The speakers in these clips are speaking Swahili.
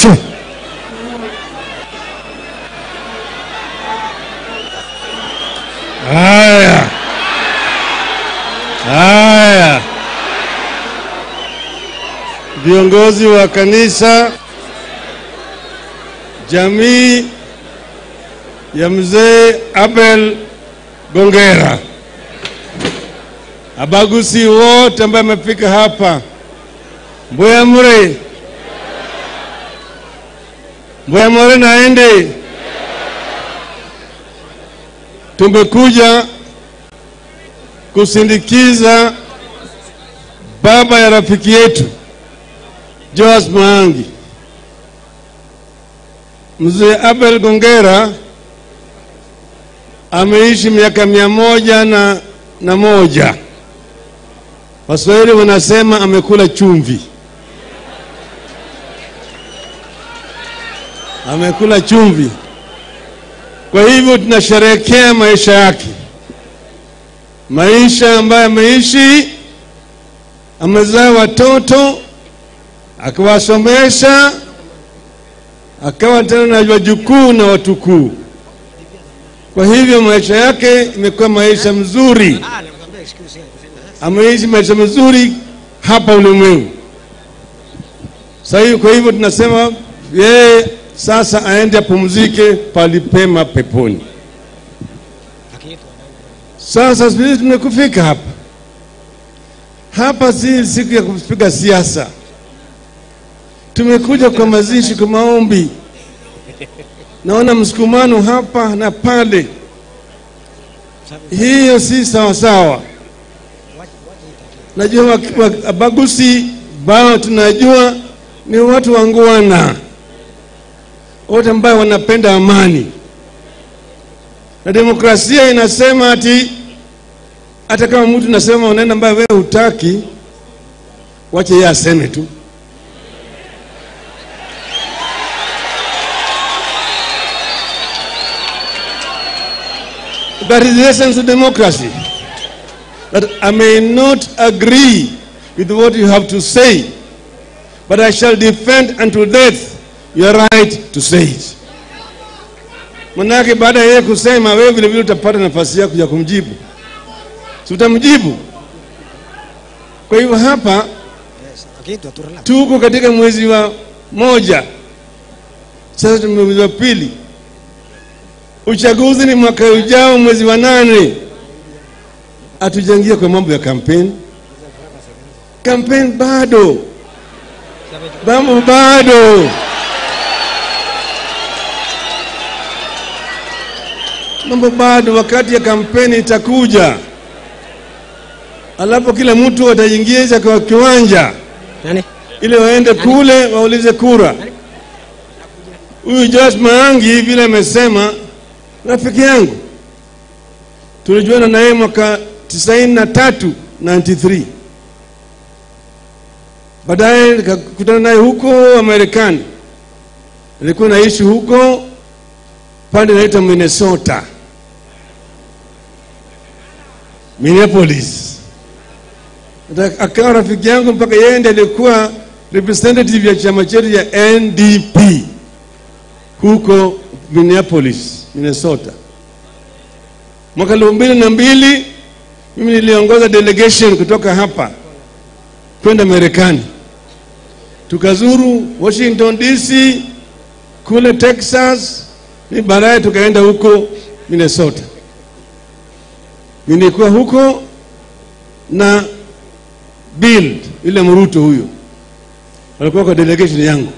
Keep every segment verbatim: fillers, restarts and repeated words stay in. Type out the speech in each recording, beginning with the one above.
Che. Haya. Haya. Viongozi wa kanisa, jamii ya mzee Abel Gongera, abaguzi wote ambao wamefika hapa, Mboya Mure, Mboya Mure naende, tumekuja kusindikiza baba ya rafiki yetu Joas Maangi. Mzee Abel Gongera ameishi miaka mia moja na, na moja. Waswahili wanasema amekula chumvi. Amekula chumvi. Kwa hivyo tunasherehekea maisha yake. Maisha ambayo ameishi, amezaa watoto, akawasomesha, akawa tena na wajukuu na watukuu. Kwa hivyo maisha yake imekuwa maisha mzuri. Ameishi maisha mzuri hapa ulimwengu. Sasa kwa hivyo tunasema yeye sasa aende apumzike palipema peponi. Sasa sisi tumekufika hapa. Hapa si siku ya kupiga siasa. Tumekuja kwa mazishi, kwa maombi. Naona msukumano hapa na pale. Hiyo si sawa sawa. Najua abaguzi bao tunajua ni watu wangwana, wote ambao wanapenda amani. Na demokrasia inasema ati hata kama mtu nasema unaenda ambaye wewe hutaki, wache yeye aseme tu. That is the essence of democracy. That I may not agree with what you have to say, but I shall defend until death your right to say it. Manake baada ya yeye kusema, wewe vile vile utapata nafasi yako ya kumjibu. Si utamjibu? Kwa hivyo hapa tuko katika mwezi wa moja. Sasa tumekuja mwezi wa pili. Uchaguzi ni mwaka ujao mwezi wa nane. Atujangia kwa mambo ya kampeni. Kampeni bado. Mambo bado. Mambo bado, wakati ya kampeni itakuja. Alafu kila mtu ataingia kwa kiwanja. Nani? Ile waende kule waulize kura. Huyu Joas Maangi vile amesema, rafiki yangu, tulijuana na yeye mwaka tisaini na tatu, tisini na tatu. Baadaye nikakutana naye huko Amerikani. Nilikuwa naishi huko pande naita Minnesota, Minneapolis. Akawa rafiki yangu mpaka yeye ndiye alikuwa representative ya chama chetu ya N D P huko Minneapolis, Minnesota. Mwaka elfu mbili na mbili mimi niliongoza delegation kutoka hapa kwenda Marekani. Tukazuru Washington D C, kule Texas, ni baadaye tukaenda huko Minnesota. Nilikuwa huko na Bill, William Ruto huyo. Walikuwa kwa delegation yangu.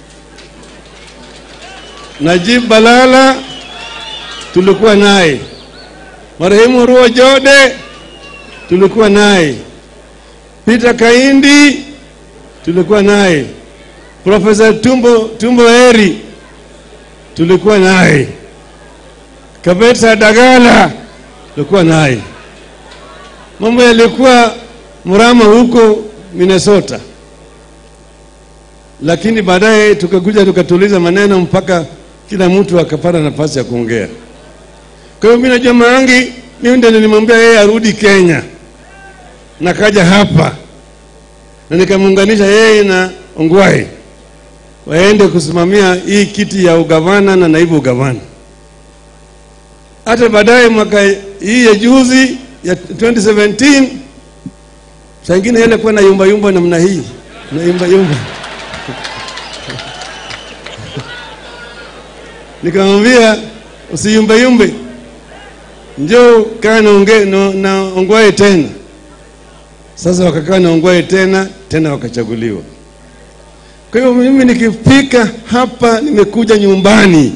Najib Balala tulikuwa naye. Marehemu Ruo Jode tulikuwa naye. Peter Kaindi tulikuwa naye. Professor Tumbo Tumbo Heri tulikuwa naye. Kabeta Dagala tulikuwa naye. Mambo yalikuwa mrama huko Minnesota. Lakini baadaye tukakuja tukatuliza maneno mpaka kila mtu akapata nafasi ya kuongea. Kwa hiyo mimi na jamaa wangu mimi ndio nilimwambia yeye arudi Kenya. Na kaja hapa. Na nikamuunganisha yeye na Ongwae. waende kusimamia hii kiti ya ugavana na naibu ugavana. Hata baadaye mwaka hii ya juzi ya twenty seventeen sangine yale kwa na yumba yumba namna hii, na yumba yumba. Nikamwambia usiyumba yumbe, njoo kaa na onge na ongwae tena. Sasa wakakaa na ongwae tena tena wakachaguliwa. Kwa hiyo mimi nikifika hapa nimekuja nyumbani.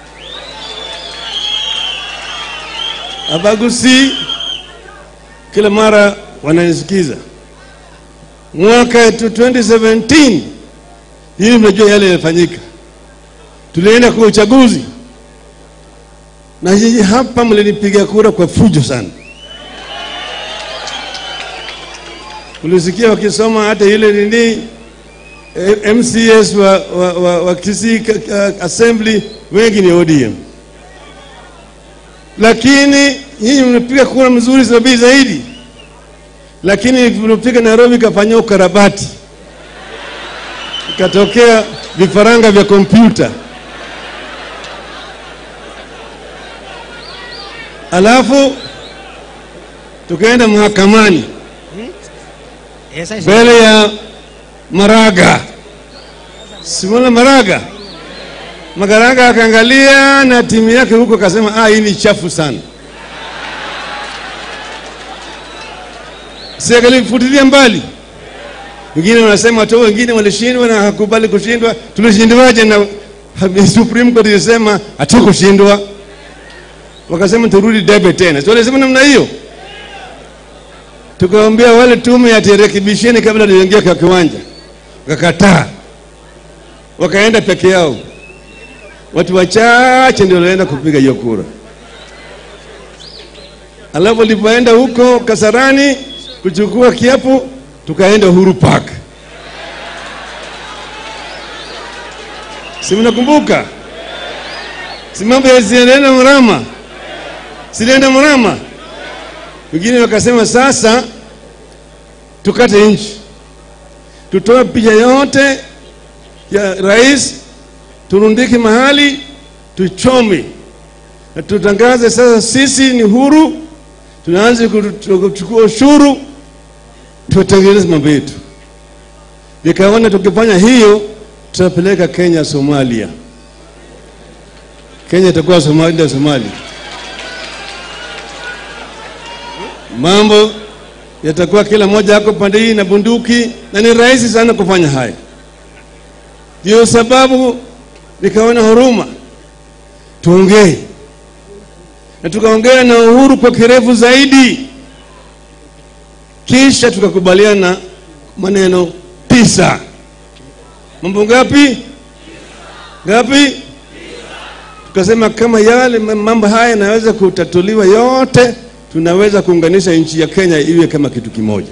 Abagusi kila mara wananisikiza. Mwaka twenty seventeen hii mnajua yale yalifanyika. Tulienda kwa uchaguzi. Na nyinyi hapa mlinipiga kura kwa fujo sana. Ulisikia wakisoma hata ile nini M C S wa wa, wa, wa Kisii Assembly wengi ni O D M. Lakini nyinyi mnapiga kura mzuri zaidi zaidi. Lakini mlipiga Nairobi kafanya ukarabati. Ikatokea vifaranga vya kompyuta. Alafu tukaenda mahakamani mbele ya Maraga. Simona Maraga. Magaraga akaangalia na timu yake huko akasema ah, hii ni chafu sana. Serikali futilia mbali. Wengine wanasema tu wengine walishindwa na hakubali kushindwa. Tulishindwaje na Supreme Court ilisema hatukushindwa. Wakasema turudi debe tena. So walisema namna hiyo. Tukaambia wale tume ya rekebisheni kabla tuingie kwa kiwanja. Wakakataa. Wakaenda peke yao. Watu wachache ndio walienda kupiga hiyo kura. Alafu walipoenda huko Kasarani kuchukua kiapo, tukaenda Uhuru Park. Si mnakumbuka? Si mambo ya Zilenda Mrama. Zilenda Mrama. Wengine wakasema sasa tukate nchi. Tutoe picha yote ya rais, turundike mahali, tuchome. Na tutangaze sasa sisi ni huru, tunaanza kuchukua ushuru, tutengeneze mambo yetu. Nikaona tukifanya hiyo tutapeleka Kenya Somalia. Kenya itakuwa Somalia Somalia. Mambo yatakuwa kila moja yako pande hii na bunduki, na ni rahisi sana kufanya haya. Ndio sababu nikaona huruma tuongee. Na tukaongea na Uhuru kwa kirefu zaidi. Kisha tukakubaliana maneno tisa. Mambo ngapi? Ngapi? Tukasema kama yale mambo haya yanaweza kutatuliwa yote, tunaweza kuunganisha nchi ya Kenya iwe kama kitu kimoja.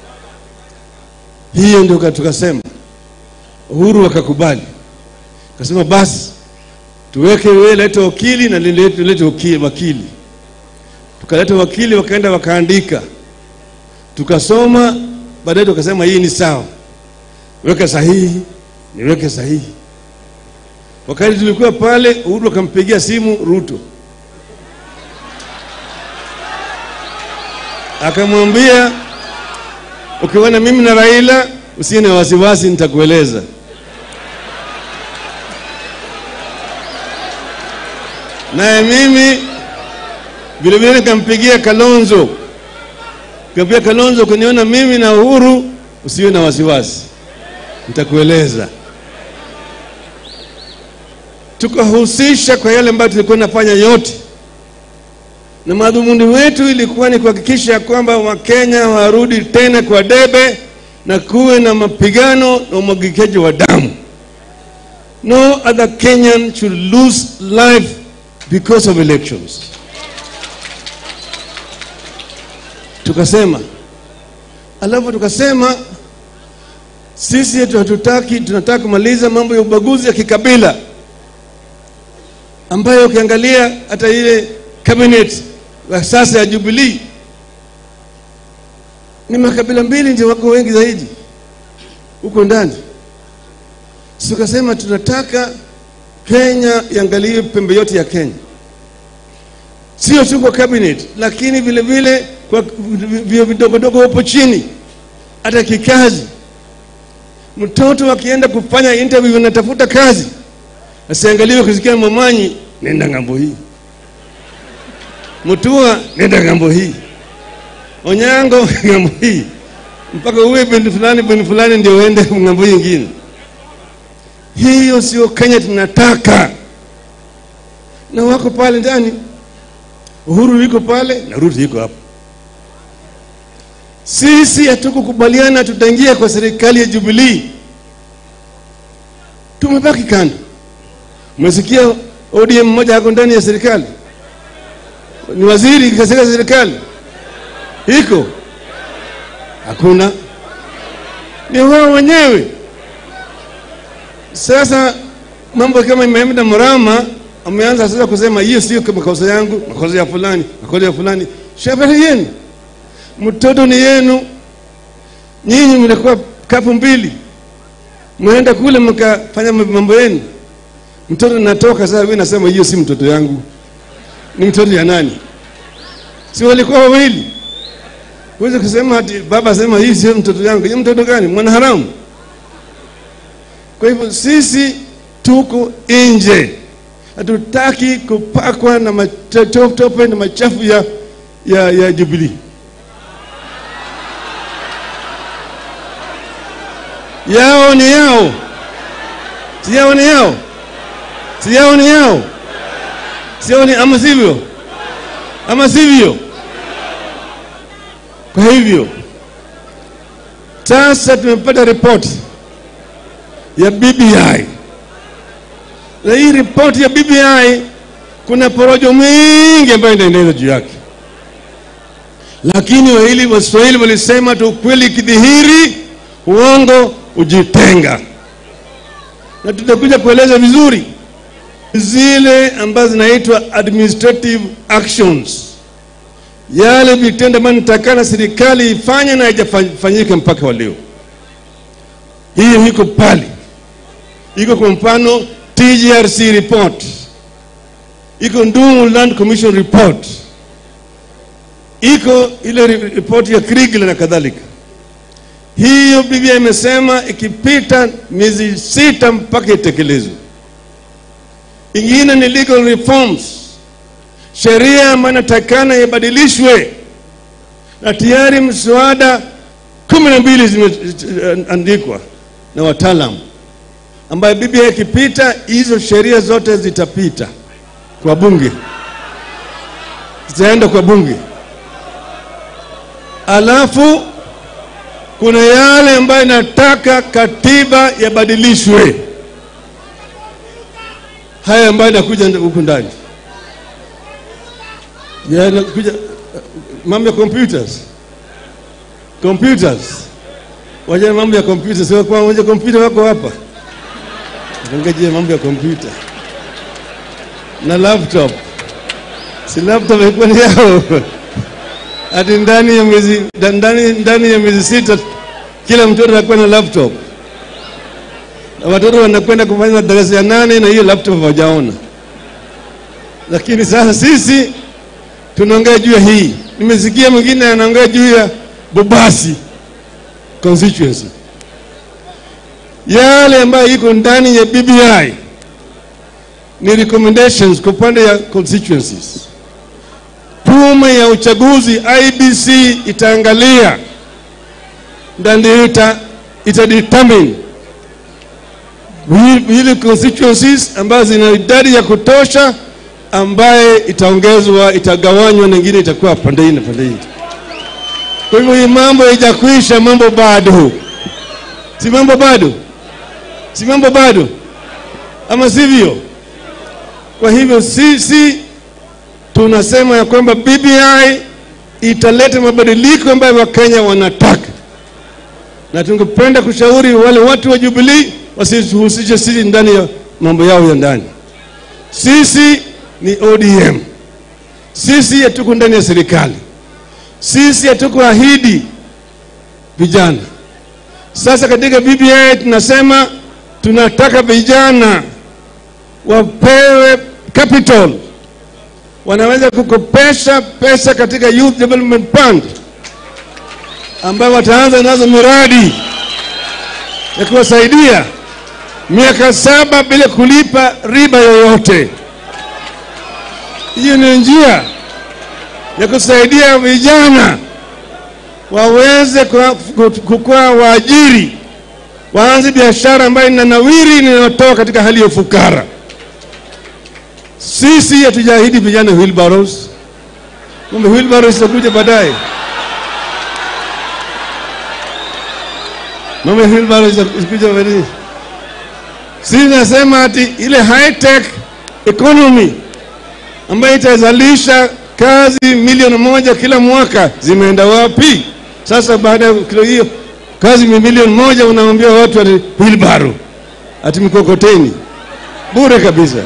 Hiyo ndio tukasema. Uhuru akakubali. Akasema basi tuweke wewe leta wakili na lete lete wakili. Tukaleta wakili, wakaenda wakaandika. Tukasoma, baadaye tukasema hii ni sawa. Weka sahihi, niweke sahihi. Wakati tulikuwa pale, Uhuru akampigia simu Ruto. Akamwambia ukiona mimi na Raila usiwe na wasiwasi, nitakueleza. Na mimi vile vile nikampigia Kalonzo. Nikamwambia Kalonzo, kuniona mimi na Uhuru usiwe na wasiwasi, nitakueleza. Tukahusisha kwa yale ambayo tulikuwa tunafanya yote. Na madhumuni wetu ilikuwa ni kuhakikisha kwamba Wakenya warudi tena kwa debe na kuwe na mapigano na umwagikaji wa damu. No other Kenyan should lose life because of elections. Tukasema, alafu tukasema sisi hatutaki, tunataka kumaliza mambo ya ubaguzi ya kikabila, ambayo ukiangalia hata ile cabinet wa sasa ya Jubilee ni makabila mbili ndio wako wengi zaidi huko ndani. Tukasema tunataka Kenya iangalie pembe yote ya Kenya, sio tu kwa cabinet, lakini vile vile kwa vio vidogo dogo hapo chini, hata kikazi. Mtoto akienda kufanya interview na tafuta kazi, asiangaliwe kusikia Momanyi, nenda ngambo hii, Mutua nenda ngambo hii, Onyango ngambo hii, mpaka uwe binti fulani binti fulani ndio uende ngambo nyingine. Hiyo sio Kenya tunataka. Na wako pale ndani, Uhuru yuko pale na Ruto yuko hapo. Sisi hatukukubaliana tutaingia kwa serikali ya Jubilee. Tumebaki kando. Umesikia O D M mmoja hako ndani ya serikali? Ni waziri katika serikali? Iko? Hakuna. Ni wao wenyewe. Sasa mambo kama imeenda mrama, ameanza sasa kusema hiyo sio makosa yangu, makosa ya fulani, makosa ya fulani. Shabari yenu. Mtoto ni yenu. Nyinyi mnakuwa kapu mbili. Mnaenda kule mkafanya mambo yenu. Mtoto natoka sasa, wewe nasema hiyo si mtoto yangu. Ni mtoto ya nani? Si walikuwa wawili? Wewe kusema ati baba sema hii si mtoto yangu. Ni mtoto gani? Mwana haramu. Kwa hivyo sisi tuko nje. Hatutaki kupakwa na matope na machafu ya ya ya Jubilee. Yao ni yao. Si yao ni yao. Si yao ni yao. Si yao ni ama sivyo. Ama sivyo. Kwa hivyo sasa tumepata report ya B B I. Na hii report ya B B I kuna porojo mingi ambayo inaendelea juu yake. Lakini wahili Waswahili walisema tu kweli kidhihiri, uongo ujitenga. Na tutakuja kueleza vizuri zile ambazo zinaitwa administrative actions. Yale vitendo ambavyo nitakana serikali ifanye na haijafanyika mpaka leo. Hiyo iko pale. Iko kwa mfano T G R C report. Iko Ndungu Land Commission report. Iko ile report ya Kriegler na kadhalika. Hiyo B B I imesema ikipita miezi sita mpaka itekelezwe. Ingine ni legal reforms. Sheria ambayo inatakana ibadilishwe. Na tayari mswada kumi na mbili zimeandikwa na wataalamu, ambayo B B I ikipita hizo sheria zote zitapita kwa bunge. Zitaenda kwa bunge. Alafu kuna yale ambayo nataka katiba yabadilishwe. Haya ambayo nakuja huko ndani. Ya nakuja mambo ya computers. Computers. Waje mambo ya computers, sio kwa waje computer wako hapa. Ngoje mambo ya computer. Na laptop. Si laptop iko ni yao. Hadi ndani ya miezi ndani ndani ya miezi sita kila mtoto anakuwa na laptop. Na watoto wanakwenda kufanya darasa ya nane na hiyo laptop hawajaona. Lakini sasa sisi tunaongea juu ya hii. Nimesikia mwingine anaongea juu ya Bobasi constituency. Yale ambayo iko ndani ya B B I ni recommendations kwa pande ya constituencies. Tume ya uchaguzi I B C itaangalia ndio ita ita determine ile constituencies ambazo zina idadi ya kutosha ambaye itaongezwa, itagawanywa, na nyingine itakuwa pande hii na pande hii. Kwa hivyo hii mambo haijakwisha, mambo bado. Si mambo bado? Si mambo bado? Ama sivyo? Kwa hivyo sisi tunasema ya kwamba B B I italeta mabadiliko ambayo Wakenya wanataka. Na tungependa kushauri wale watu wa Jubilee wasihusishe sisi ndani ya mambo yao ya ndani. Sisi ni O D M. Sisi hatuko ndani ya serikali. Sisi hatuko ahidi vijana. Sasa katika B B I tunasema tunataka vijana wapewe capital, wanaweza kukopesha pesa katika Youth Development Fund ambayo wataanza nazo miradi ya kuwasaidia miaka saba bila kulipa riba yoyote. Hiyo ni njia ya kusaidia vijana waweze kukua waajiri, waanze biashara ambayo inanawiri, inayotoa katika hali ya ufukara. Sisi hatujahidi vijana wheelbarrows. Kumbe wheelbarrows zitakuja baadaye. Mama wheelbarrows zitakuja baadaye. Sisi nasema ati ile high tech economy ambayo itazalisha kazi milioni moja kila mwaka zimeenda wapi? Sasa baada ya kilo hiyo kazi milioni moja unaambia watu ati wheelbarrow, ati mkokoteni. Bure kabisa.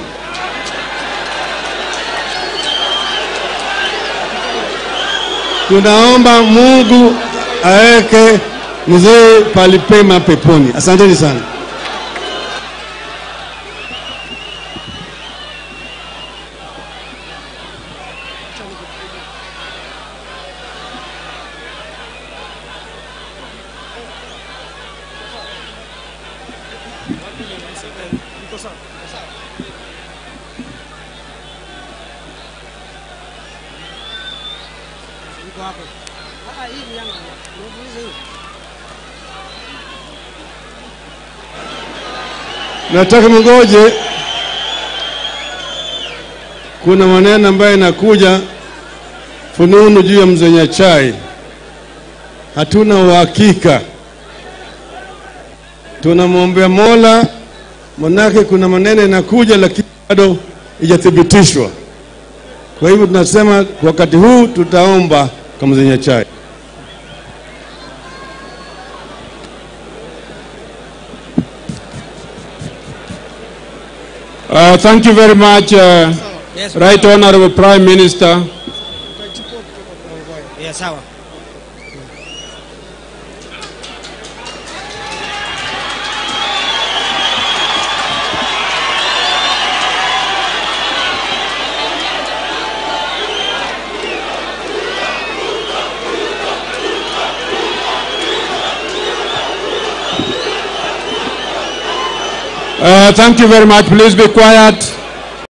Tunaomba Mungu aweke mzee palipema peponi. Asanteni sana. Nataka mngoje, kuna maneno ambayo inakuja fununu juu ya mzee chai. Hatuna uhakika, tunamwombea Mola, manake kuna maneno inakuja lakini bado hajathibitishwa. Kwa hivyo tunasema wakati huu tutaomba kwa mzee chai. Uh, thank you very much, uh, yes, Right Honorable Prime Minister. Yes, Uh, thank you very much. Please be quiet.